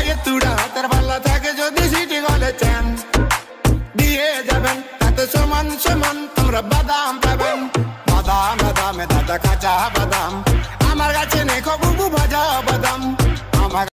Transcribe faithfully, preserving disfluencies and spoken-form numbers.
লাগে তুড়া হাতের পাল্লা থাকে যদি সিটি গলে চ্যান দিয়ে যাবেন হাতে সমান সমান তোমরা বাদাম পাবেন বাদাম বাদামে দাদা কাঁচা বাদাম আমার কাছে নেই খবু ভাজা বাদাম আমার